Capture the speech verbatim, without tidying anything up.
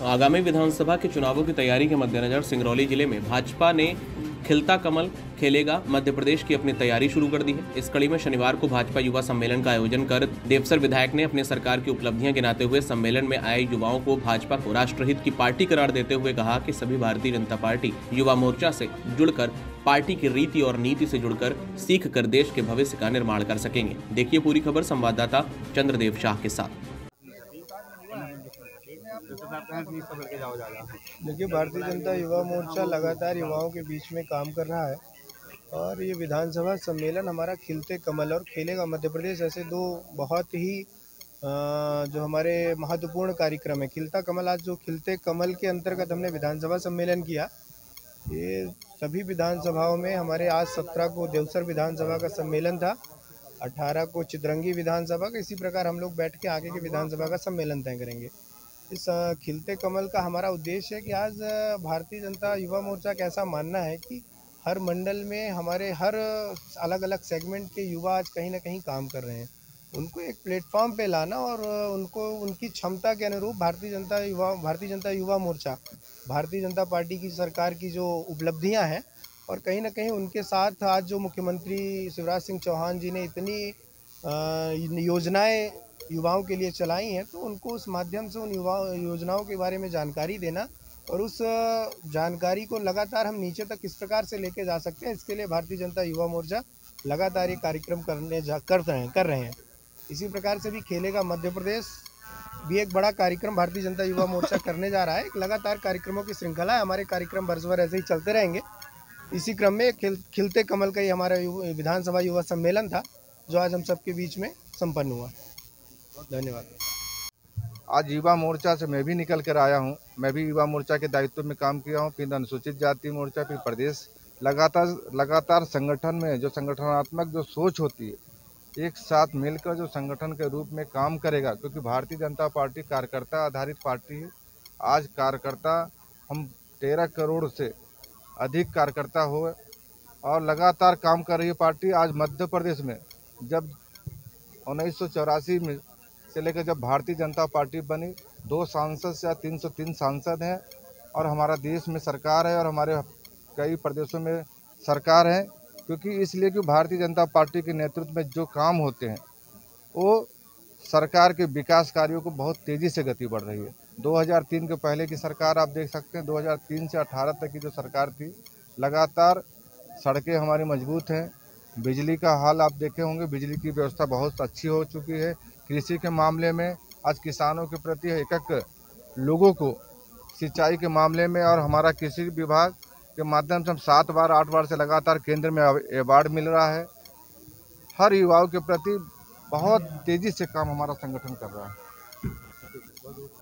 आगामी विधानसभा के चुनावों की तैयारी के मद्देनजर सिंगरौली जिले में भाजपा ने खिलता कमल खेलेगा मध्य प्रदेश की अपनी तैयारी शुरू कर दी है। इस कड़ी में शनिवार को भाजपा युवा सम्मेलन का आयोजन कर देवसर विधायक ने अपने सरकार की उपलब्धियां गिनाते हुए सम्मेलन में आए युवाओं को भाजपा को राष्ट्रहित की पार्टी करार देते हुए कहा कि सभी भारतीय जनता पार्टी युवा मोर्चा से जुड़कर पार्टी की रीति और नीति से जुड़कर सीख कर देश के भविष्य का निर्माण कर सकेंगे। देखिए पूरी खबर संवाददाता चंद्रदेव शाह के साथ। देखिए, भारतीय जनता युवा मोर्चा लगातार युवाओं के बीच में काम कर रहा है और ये विधानसभा सम्मेलन हमारा खिलते कमल और खेलेगा मध्य प्रदेश, ऐसे दो बहुत ही जो हमारे महत्वपूर्ण कार्यक्रम है। खिलता कमल, आज जो खिलते कमल के अंतर्गत हमने विधानसभा सम्मेलन किया, ये सभी विधानसभाओं में हमारे आज सत्रह को देवसर विधानसभा का सम्मेलन था, अठारह को चितरंगी विधानसभा का, इसी प्रकार हम लोग बैठ के आगे के विधानसभा का सम्मेलन तय करेंगे। इस खिलते कमल का हमारा उद्देश्य है कि आज भारतीय जनता युवा मोर्चा का ऐसा मानना है कि हर मंडल में हमारे हर अलग अलग सेगमेंट के युवा आज कहीं ना कहीं काम कर रहे हैं, उनको एक प्लेटफॉर्म पे लाना और उनको उनकी क्षमता के अनुरूप भारतीय जनता युवा भारतीय जनता युवा मोर्चा भारतीय जनता पार्टी की सरकार की जो उपलब्धियां हैं और कहीं ना कहीं उनके साथ आज जो मुख्यमंत्री शिवराज सिंह चौहान जी ने इतनी योजनाएं युवाओं के लिए चलाई हैं, तो उनको उस माध्यम से उन युवा योजनाओं के बारे में जानकारी देना और उस जानकारी को लगातार हम नीचे तक किस प्रकार से लेके जा सकते हैं, इसके लिए भारतीय जनता युवा मोर्चा लगातार ये कार्यक्रम करने जा कर रहे हैं कर रहे हैं इसी प्रकार से भी खेलेगा मध्य प्रदेश भी एक बड़ा कार्यक्रम भारतीय जनता युवा मोर्चा करने जा रहा है। एक लगातार कार्यक्रमों की श्रृंखला है, हमारे कार्यक्रम वर्ष भर ऐसे ही चलते रहेंगे। इसी क्रम में खिल खिलते कमल का ही हमारा विधानसभा युवा सम्मेलन था, जो आज हम सबके बीच में संपन्न हुआ। धन्यवाद। आज युवा मोर्चा से मैं भी निकल कर आया हूं। मैं भी युवा मोर्चा के दायित्व में काम किया हूं, फिर अनुसूचित जाति मोर्चा, फिर प्रदेश। लगातार लगातार संगठन में जो संगठनात्मक जो सोच होती है, एक साथ मिलकर जो संगठन के रूप में काम करेगा, क्योंकि भारतीय जनता पार्टी कार्यकर्ता आधारित पार्टी है। आज कार्यकर्ता हम तेरह करोड़ से अधिक कार्यकर्ता हो और लगातार काम कर रही है पार्टी। आज मध्य प्रदेश में जब उन्नीस सौ चौरासी में से लेकर जब भारतीय जनता पार्टी बनी, दो सांसद से तीन सौ तीन सांसद हैं और हमारा देश में सरकार है और हमारे कई प्रदेशों में सरकार है, क्योंकि इसलिए कि भारतीय जनता पार्टी के नेतृत्व में जो काम होते हैं वो सरकार के विकास कार्यों को बहुत तेज़ी से गति बढ़ रही है। दो हज़ार तीन के पहले की सरकार आप देख सकते हैं, दो हज़ार तीन से अठारह तक की जो सरकार थी, लगातार सड़कें हमारी मजबूत हैं। बिजली का हाल आप देखे होंगे, बिजली की व्यवस्था बहुत अच्छी हो चुकी है। कृषि के मामले में आज किसानों के प्रति एक एक लोगों को सिंचाई के मामले में और हमारा कृषि विभाग के माध्यम से हम सात बार आठ बार से लगातार केंद्र में अवार्ड मिल रहा है। हर युवाओं के प्रति बहुत तेज़ी से काम हमारा संगठन कर रहा है।